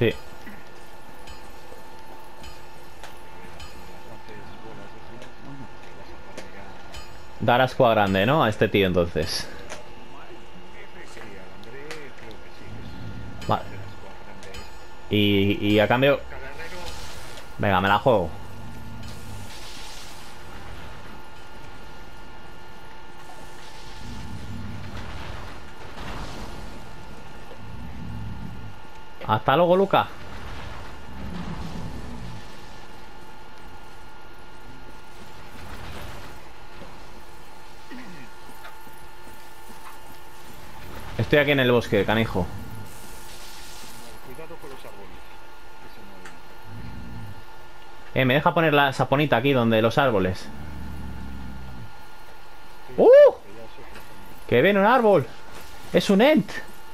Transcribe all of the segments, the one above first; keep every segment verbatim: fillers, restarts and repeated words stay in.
Sí. Dar asco a grande, ¿no? A este tío, entonces. Sí, al André creo que sí, que es Vale. de las cosas grandes. Y, y a cambio... Cada herrero, Venga, me la juego. Hasta luego, Luca. Estoy aquí en el bosque, canijo. vale, cuidado con los árboles que se mueven. Eh, ¿me deja poner la saponita aquí donde los árboles? Estoy ¡Uh! aquí, que ya es otra zona. ¡Que viene un árbol! ¡Es un Ent!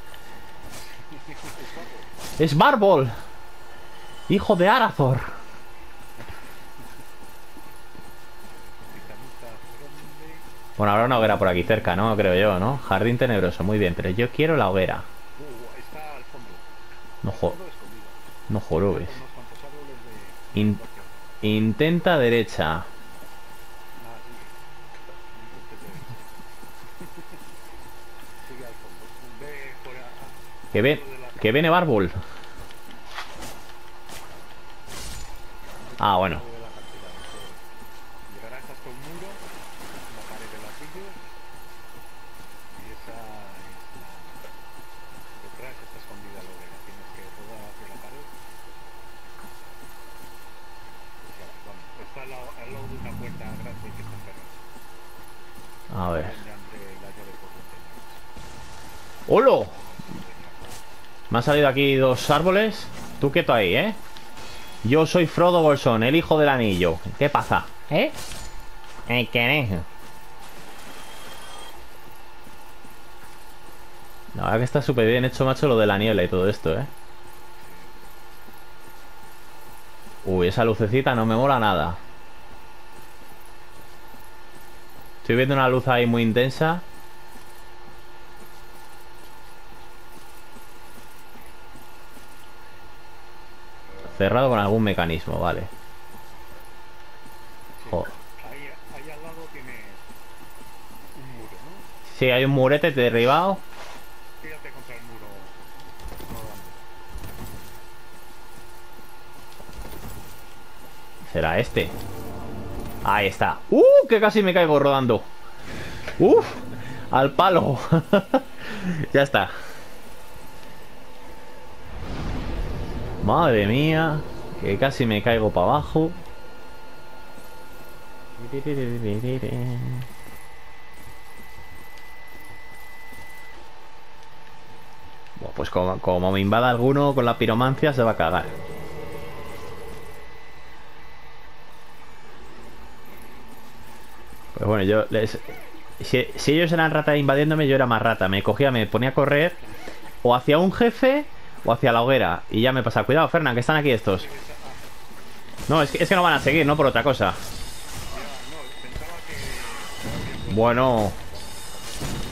Es barro. ¡Es Barbol! ¡Hijo de Arathor! Titanita grande. Bueno, habrá una hoguera por aquí cerca, ¿no? Creo yo, ¿no? Jardín tenebroso, muy bien. Pero yo quiero la hoguera. Uh, está al fondo. No, Al jo fondo escondida. no jorobes. Por unos cuantos árboles de, de In- convergencia. intenta derecha. Nada, sigue. No intentes derecha. Sigue al fondo. Ve por a- a- Que al ve... fondo del Que viene acantilado. Barbol. Ve por Ah, al bueno. fondo del acantilado. Que llegarás hasta un muro, una pared de ladrillos, y esa es la... Detrás está escondida la hoguera. Tienes que rodar hacia la pared. Hacia la- vamos, está al lado, al lado de una puerta grande que está cerrada. A Te ver. vende André la llave por veinte años. ¡Holo! veinte años. Me han salido aquí dos árboles. Tú quieto ahí, ¿eh? Yo soy Frodo Bolsón, el hijo del anillo. ¿Qué pasa? ¿Eh? ¿Eh? ¿Qué es? La verdad que está súper bien hecho, macho, lo de la niebla y todo esto, ¿eh? Uy, esa lucecita no me mola nada. Estoy viendo una luz ahí muy intensa. Cerrado con algún mecanismo, vale. Sí. Joder. Ahí, ahí al lado tienes un muro, ¿no? Sí, hay un murete derribado. Tírate contra el muro rodando. ¿Será este? Ahí está. ¡Uh! Que casi me caigo rodando. ¡Uf! Al palo. Ya está. Madre mía. Que casi me caigo para abajo. Buah, pues como, como me invada alguno con la piromancia se va a cagar. Pues bueno, yo les... Si, si ellos eran rata invadiéndome, yo era más rata. Me cogía, me ponía a correr o hacia un jefe o hacia la hoguera. Y ya me pasa. Cuidado, Fernan, que están aquí estos. Sigues a... ah, No, es que, es que no van a seguir, no por otra cosa. ya, no, pensaba que habían vuelto a Bueno, atacar cuando, cuando has dicho.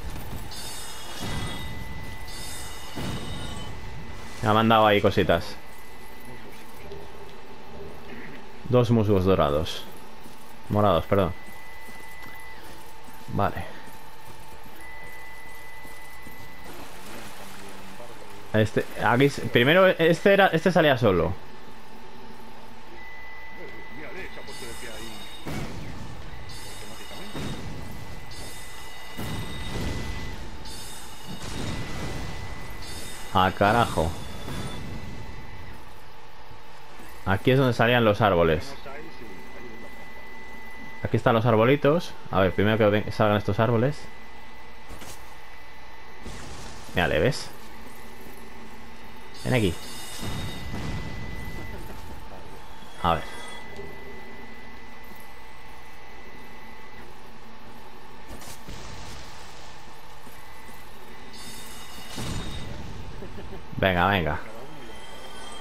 me han mandado ahí cositas. Muslos. Dos musgos dorados. Morados, perdón. Vale. Venían también bárbaros. Este, aquí, primero, este era, este salía solo. Oh, mírale, se ha puesto de pie ahí automáticamente. Ah, carajo. Aquí es donde salían los árboles. Menos ahí, sí, ahí es la trampa. Aquí están los arbolitos. A ver, primero que ven- salgan estos árboles. Mira, ¿le ves? Ven aquí. A ver. Venga, venga. Cada uno y a cada uno.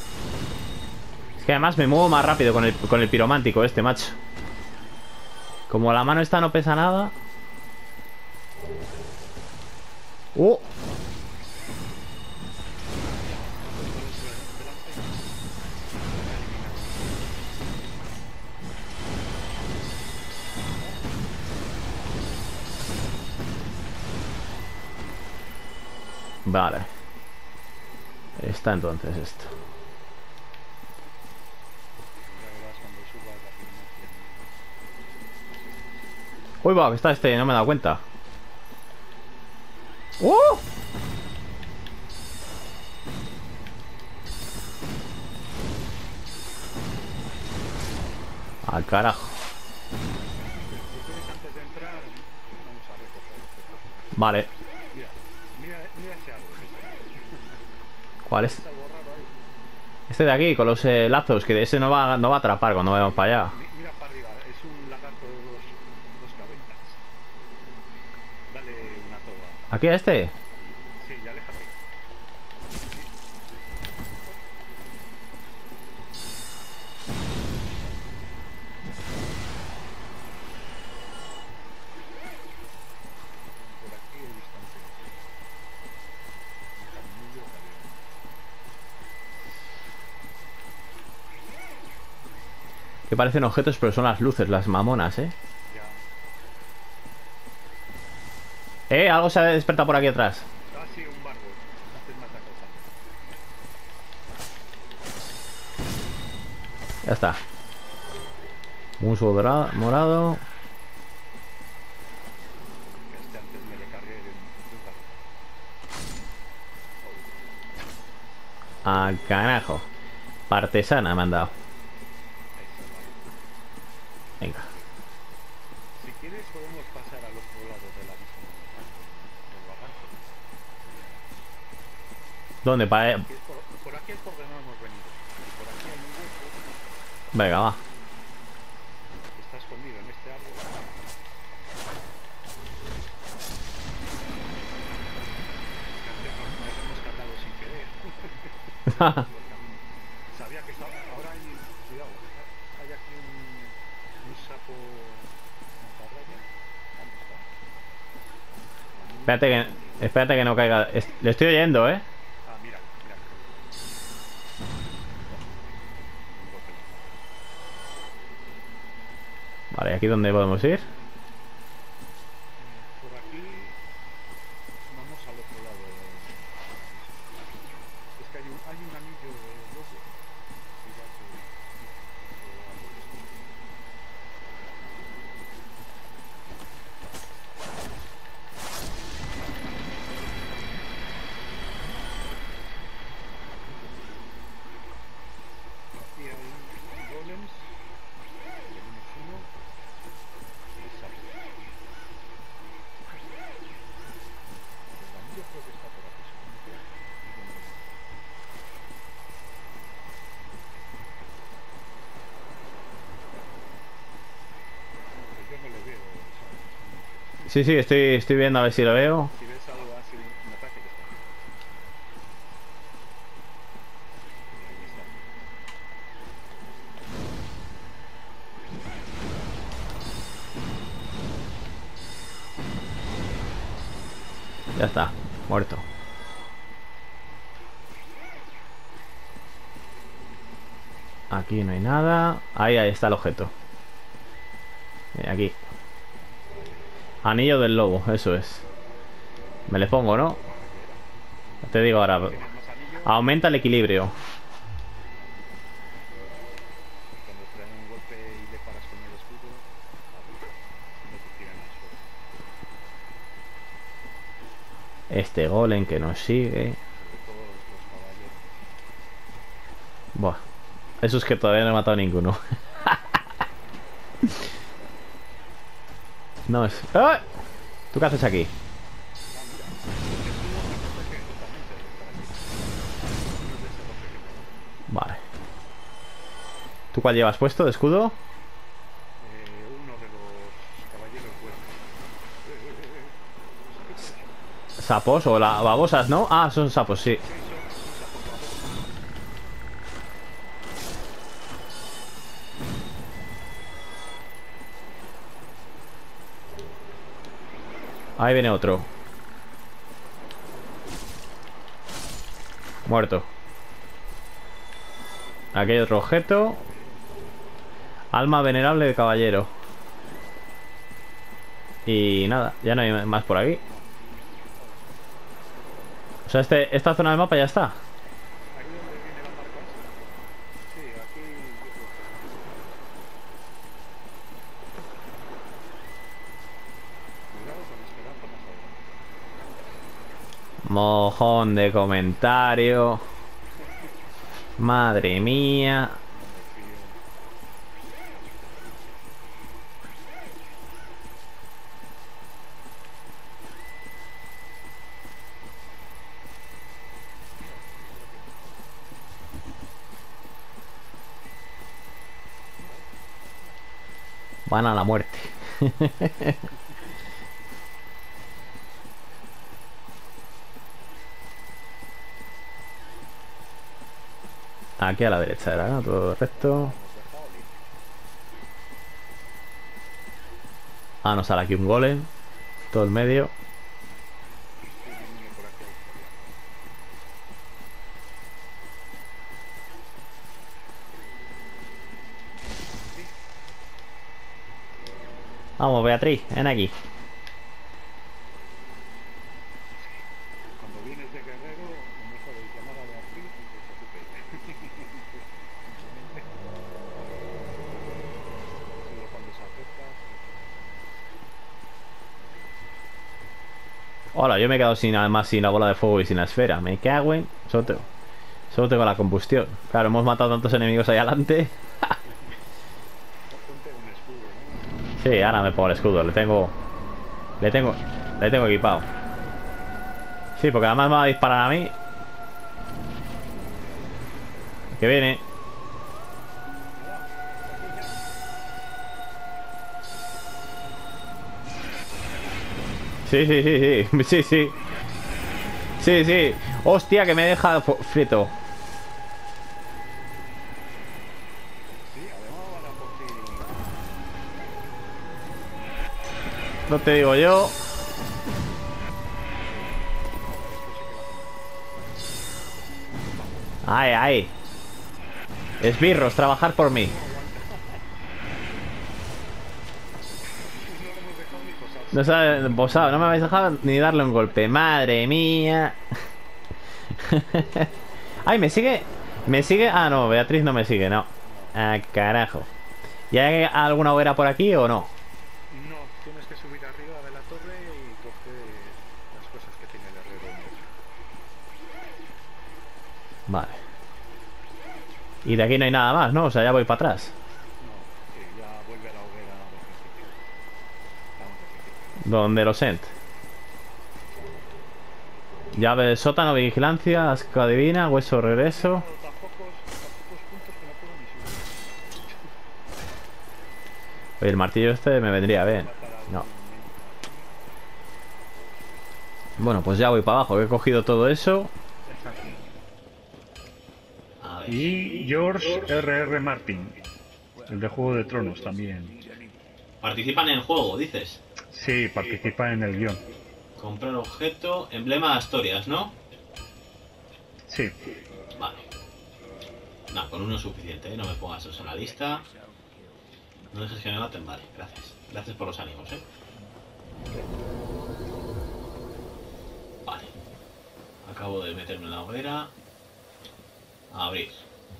Es que además me muevo más rápido con el, con el piromántico este, macho. Como la mano esta no pesa nada. ¡Oh! Vale. Está entonces esto. Uy, va, que está este, no me he dado cuenta. ¡Oh! Al carajo. Vale. Mira, mira, mira ese árbol. ¿Cuál es? Está borrado ahí. Este de aquí, con los eh, lazos, que ese no va, no va a atrapar cuando vayamos para allá. Mi- Mira para arriba, es un lagarto de dos, dos cabezas. Dale una toba. ¿Aquí a este? Sí, ya aléjate. Por aquí he visto antes un caminillo que había. Que parecen objetos, pero son las luces, las mamonas, ¿eh? Ya. Eh, algo se ha despertado por aquí atrás. Ah, sí, un barco. Antes me atacó también. Ya está. Musgo dorado, morado. Que este antes me le cargué de un, de un barco. Al carajo. Partesana me han dado. Eso, vale. Venga. Si quieres podemos pasar al otro lado del abismo del lagarto. ¿Dónde? Pa Aquí es por, por aquí es por donde no hemos venido. Y por aquí hay un hueco Venga, va. que está escondido en este árbol. Que antes nos, nos hemos cargado sin querer. Sabía que estaba. Ahora hay. Cuidado, hay aquí un, un sapo mantarraya. ¿Dónde está? Espérate que, espérate que no caiga. Es- le estoy oyendo, ¿eh? Ah, mira, mira. Un golpe en la mano. Vale, ¿aquí dónde podemos ir? Por aquí vamos al otro lado. Es que hay un, hay un anillo de lobo. Igual que. Aquí hay golems. Tenemos uno. Y sapos. El anillo creo que está por aquí. Supongo que. es donde viene. Pero yo no lo veo, ¿sabes? Sí, sí, estoy, estoy viendo a ver si lo veo. Si ves algo así, me parece que está aquí. Ahí está. Ya está, muerto. Aquí no hay nada. Ahí, ahí está el objeto. Eh, Aquí. Anillo del lobo, eso es. Me le pongo, ¿no? Te digo ahora. ¿Tienes más anillos? Aumenta el equilibrio. Cuando te dan un golpe y le paras con el escudo, no te tiran al suelo. Este golem que nos sigue. Sobre todo los caballeros. Buah. Eso es que todavía no he matado a ninguno. No es. ¡Ah! ¿Tú qué haces aquí? Ah, mira, es uno que protege totalmente de estar aquí. Uno de ese protege. Vale. ¿Tú cuál llevas puesto de escudo? Eh, uno de los caballeros buenos. Sapos o la babosas, ¿no? Ah, son sapos, sí. Sí, son, son sapos babosos. Ahí viene otro. Muerto. Aquí hay otro objeto. Alma venerable de caballero. Y nada, ya no hay más por aquí. O sea, este, esta zona del mapa ya está. ¿Aquí donde viene la marca esa? Sí, aquí yo creo que sí. Cuidado con esperanza más adelante. Mojón de comentario. Madre mía. No me fío. Van a la muerte. Aquí a la derecha era, ¿no? Todo recto. Hemos dejado limpio. Ah, nos sale aquí un golem. Todo el medio. Estoy viniendo por aquí a historia. Sí, Vamos, Beatriz, ven aquí. cuando vienes de guerrero, no sabéis llamar a Beatriz y que se ocupe ella. Solo cuando se acerca. Hola, yo me he quedado sin, además sin la bola de fuego y sin la esfera. Me cago en... Solo tengo, solo tengo la combustión. Claro, hemos matado tantos enemigos ahí adelante. Ponte un escudo, ¿no? Sí, ahora me pongo el escudo. Le tengo... Le tengo... Le tengo equipado. Sí, porque además me va a disparar a mí. Que viene. Sí, sí, sí, sí. Sí, sí. Sí, sí. Hostia, que me deja fu- frito. Sí, además van a por ti. No te digo yo. Esto sí que va a Ay, ay. Esbirros, trabajar por mí. No le hemos dejado ni posarse. No sabes, posado, no me habéis dejado ni darle un golpe. Madre mía. Ay, me sigue. Me sigue. Ah, no, Beatriz no me sigue, no. Ah, carajo. ¿Y hay alguna hoguera por aquí o no? No, tienes que subir arriba de la torre y coger las cosas que tiene el herrero en medio. Vale. Y de aquí no hay nada más, ¿no? O sea, ya voy para atrás. No, sí, ya vuelve a la hoguera del principio. Estamos al principio. Donde lo sent. Llave del sótano, vigilancia, asca divina, hueso de regreso. Claro, tan pocos, tan pocos puntos que no puedo ni subir. Oye, el martillo este me vendría bien. Matar a algún No. mensa aquí. Bueno, pues ya voy para abajo. He cogido todo eso. Exacto. A ver. Y George R R. Martin, el de Juego de Tronos también. Participan en el juego, dices. Sí, participa en el guión. Comprar objeto, emblema de Asturias, ¿no? Sí. Vale. No, con uno es suficiente, ¿eh? No me pongas eso en la lista. No dejes que me maten, vale, gracias. Gracias por los ánimos, ¿eh? Vale. Acabo de meterme en la hoguera. A abrir.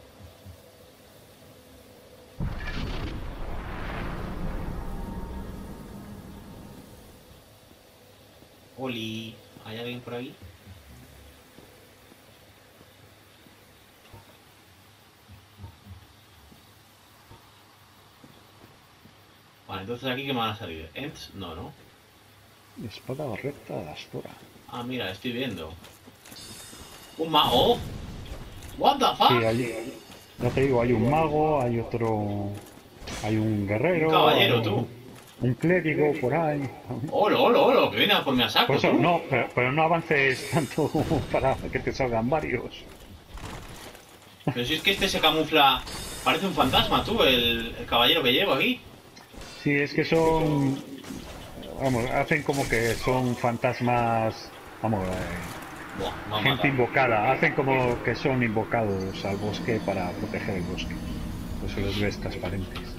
Oli, ¿hay alguien por ahí? Vale, entonces aquí que me van a salir. Ents, no, ¿no? Espada recta de Astora. Ah, mira, estoy viendo. Un mago. What the fuck? Sí, hay, ya te digo, hay un mago, hay otro, hay un guerrero, Un caballero, hay tú. un, un clérigo por ahí. Olo, olo, olo, que viene a por mi a saco, Por eso, tú. no, pero, pero no avances tanto para que te salgan varios. Pero si es que este se camufla. Parece un fantasma, tú, el, el caballero que llevo aquí. Sí, es que son vamos, hacen como que son fantasmas, vamos, eh, Buah, me han gente matado. invocada, hacen como que son invocados al bosque para proteger el bosque. Por eso les ves transparentes.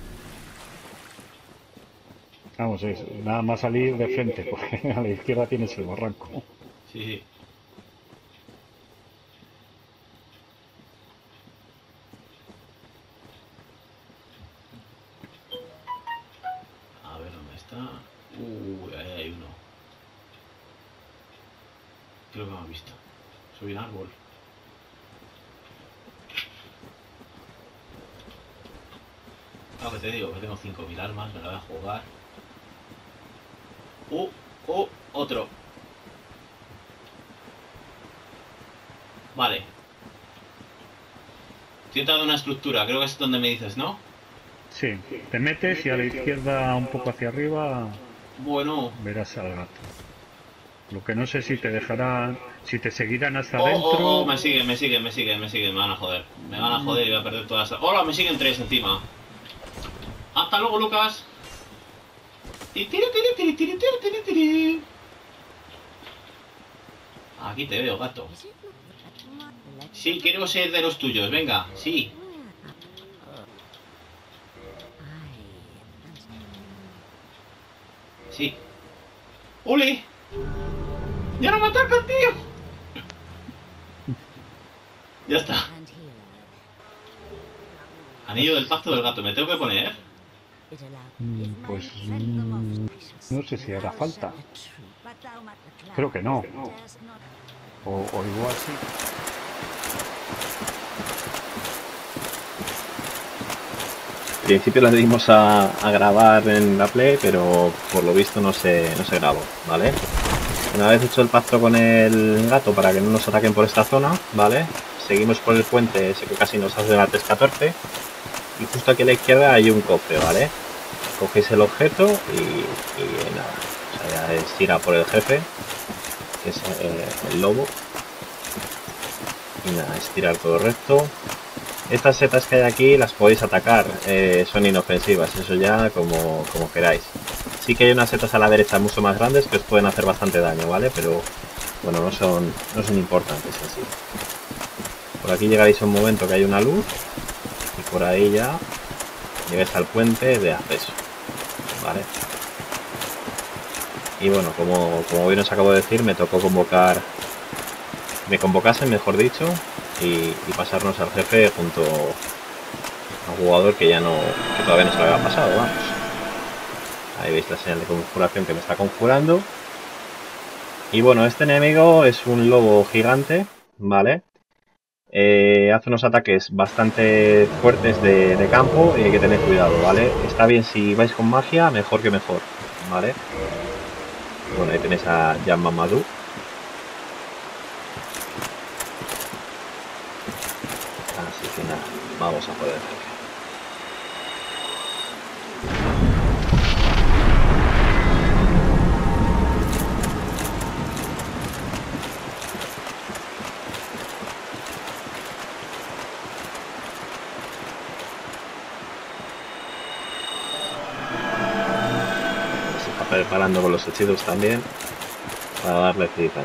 Vamos, es nada más salir de frente, porque a la izquierda tienes el barranco. Sí, sí. A ver dónde está. Uy, ahí hay uno. Creo que me ha visto. Subí un árbol. Ah, que te digo, que tengo cinco mil armas, me la voy a jugar. ¡Uh! ¡Uh! Otro. Vale. Estoy entrando en una estructura, creo que es donde me dices, ¿no? Sí, te metes y a la izquierda un poco hacia arriba Bueno. verás al gato. Lo que no sé si te dejarán, si te seguirán hasta Oh, oh, oh, adentro. me siguen, me siguen, me siguen, me siguen, me van a joder. Me van a joder y voy a perder todas. ¡Hola! Me siguen tres encima. Hasta luego, Lucas. Ti, tiri, tiri, tiri, tiri, tiri, tiri, tiri. Aquí te veo, gato. Sí, quiero ser de los tuyos, venga, sí. Sí. ¡Uli! ¡Ya no me atacan, tío! Ya está. Anillo del pacto del gato, ¿me tengo que poner? Mm, Pues mm, no sé si hará falta. Creo que no. O, o igual sí. Al principio la dimos a, a grabar en la Play, pero por lo visto no se, no se grabó, ¿vale? Una vez hecho el pacto con el gato para que no nos ataquen por esta zona, ¿vale? Seguimos por el puente ese que casi nos hace la tres catorce y justo aquí a la izquierda hay un cofre, ¿vale? Cogéis el objeto y, y nada, o sea, ya es ir a por el jefe, que es eh, el lobo, y nada, es tirar todo recto. Estas setas que hay aquí las podéis atacar, eh, son inofensivas, eso ya como, como queráis. Sí que hay unas setas a la derecha mucho más grandes que os pueden hacer bastante daño, ¿vale? Pero bueno, no son, no son importantes en sí. Por aquí llegaréis a un momento que hay una luz y por ahí ya llegáis al puente de acceso, ¿vale? Y bueno, como, como bien os acabo de decir, me tocó convocar, me convocasen, mejor dicho, y, y pasarnos al jefe junto a un jugador que ya no, que todavía no se lo había pasado, vamos. Ahí veis la señal de conjuración que me está conjurando. Y bueno, este enemigo es un lobo gigante, ¿vale? Eh, hace unos ataques bastante fuertes de, de campo y hay que tener cuidado, ¿vale? Está bien si vais con magia, mejor que mejor, ¿vale? Bueno, ahí tenéis a Jan Mamadou. Así que nada, vamos a poder. Se está preparando con los hechizos también para darle caña.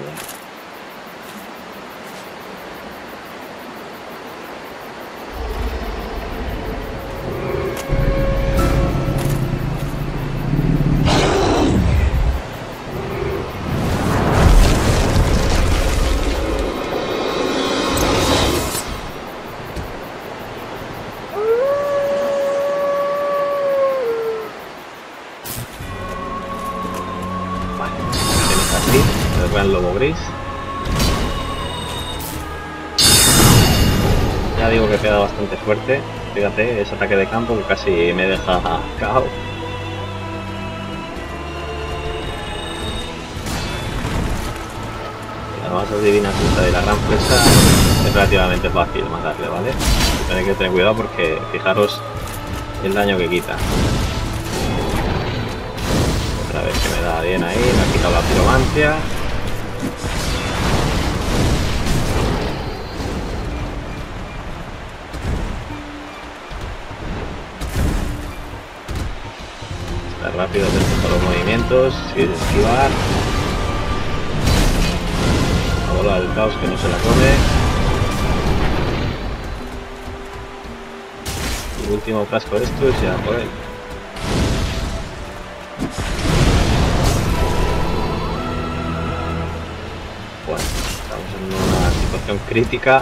El lobo gris. Ya digo que queda bastante fuerte. Fíjate, ese ataque de campo que casi me deja cao. La masa divina esta de la gran flecha es relativamente fácil matarle, ¿vale? Tenéis que tener cuidado porque fijaros el daño que quita. Otra vez que me da bien ahí, me ha quitado la piromancia. rápido con los movimientos, si es esquivar. La bola del caos que no se la come. Y el último casco de esto es ya por él. Bueno, estamos en una situación crítica.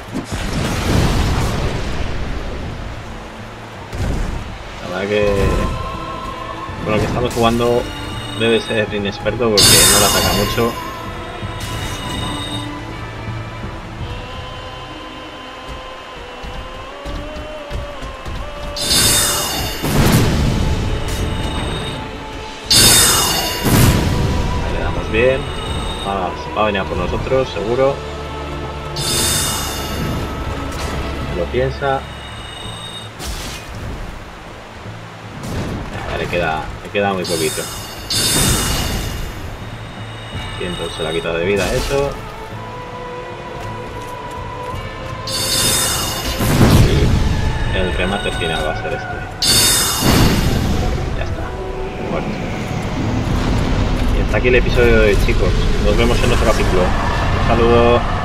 La verdad que con lo que estamos jugando debe ser inexperto porque no le ataca mucho. Ahí le damos bien. Va, va a venir a por nosotros, seguro. Lo piensa. Le queda, le queda muy poquito. ciento se la ha quitado de vida eso. Y el remate final va a ser este. Ya está. Muerto. Y hasta aquí el episodio de hoy, chicos. Nos vemos en otro capítulo. Un saludo.